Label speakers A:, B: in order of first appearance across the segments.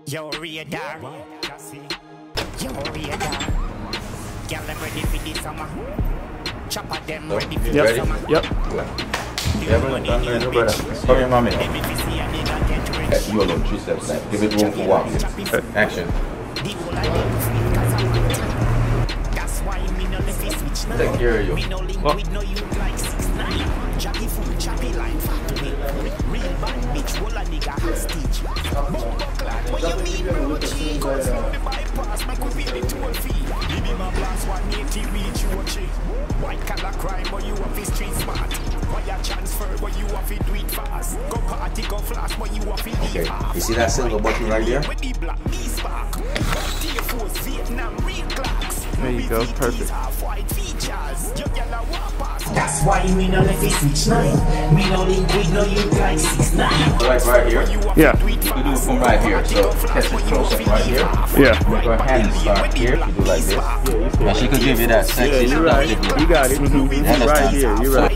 A: Yo, radar. Yo, radar. Girl, them ready for this summer. Chopper them ready for this summer.
B: Yep.
C: Yeah, brother. Come here, mommy. You alone, 3 steps back. Give it room for walk. Action. Take care of you.
B: What?
A: Choppy food, choppy line, factory. Real bad bitch, whole a nigga hostage. What you mean, bro? Goes round the bypass, my could feel it to a fee. Give him a blast, 180 reach you a cheat. White collar crime, but you have to street smart. Wire transfer, but you have to do it fast. Go party, go flash, but you have to leave half.
C: You see that silver button right there?
A: With the black knee spark. Force Vietnam real clocks.
B: There you go, perfect.
A: That's why me no let it switch 9. Me no link with no you like 6'9".
C: Like right here?
B: Yeah.
C: You do it from right here. So catch it close up right here.
B: Yeah.
C: Your hands start here. You do like this. And she could give you that sexy.
B: Yeah, you're right. You got it. Right here. You're right.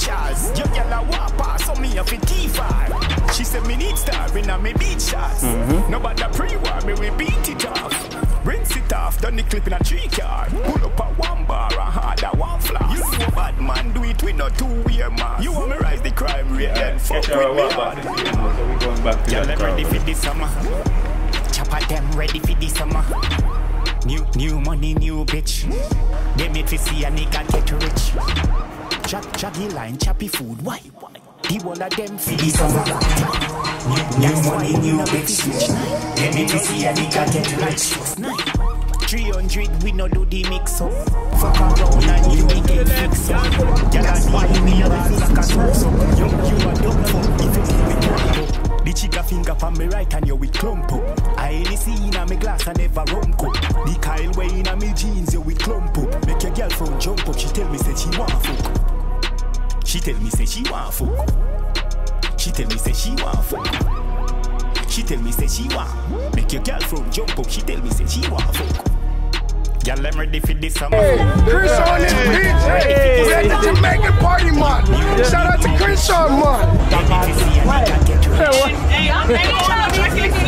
A: She said me need star in a me beat shots. Nobody pre-war me we beat it off. Rinse it off, done the clip in a 3 car. Pull up a 1 bar and hard a 1 flash. You know bad man do it with no 2-way man. You want me rise the crime rate then fuck with me hard. Y'all them ready for this summer. Chopper them ready for this summer. New money, new bitch. They made to see a nigga get rich. Jaggy line, choppy food, why? The whole of them for this summer. New money, new bitch. They made to see a nigga get rich. 300 we no do the mix up. Fuck around and you we get fix up. That's why me a like a toast up. You a dumb fuck if you keep it up. The chica finger from me right and you with clump up. I only see in a me glass and never rum cup. The Kyle way in a me jeans you with clump up. Make your girlfriend jump up. She tell me say she want fuck. She tell me say she want fuck. She tell me say she want fuck. She tell me say she want. Make your girlfriend jump up. She tell me say she want fuck. Y'all I'm ready for this summer.
D: Hey, Chris on this DJ. We at the Jamaican party, man. Shout out to Chris on, man.
E: Hey, I'm ready to be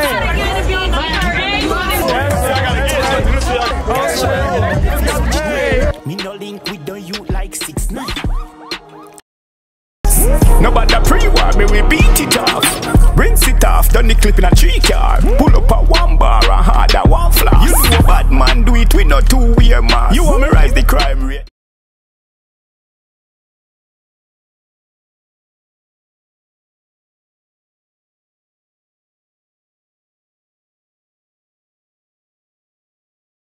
A: me no link with the youth like 6'9". Nobody pre-war me we beat it off. Rinse it off, done the clip in a 3 car. Pull up a 1 bar and hard a 1 flash. You know bad man do it with no 2-way man. You want me rise the crime rate.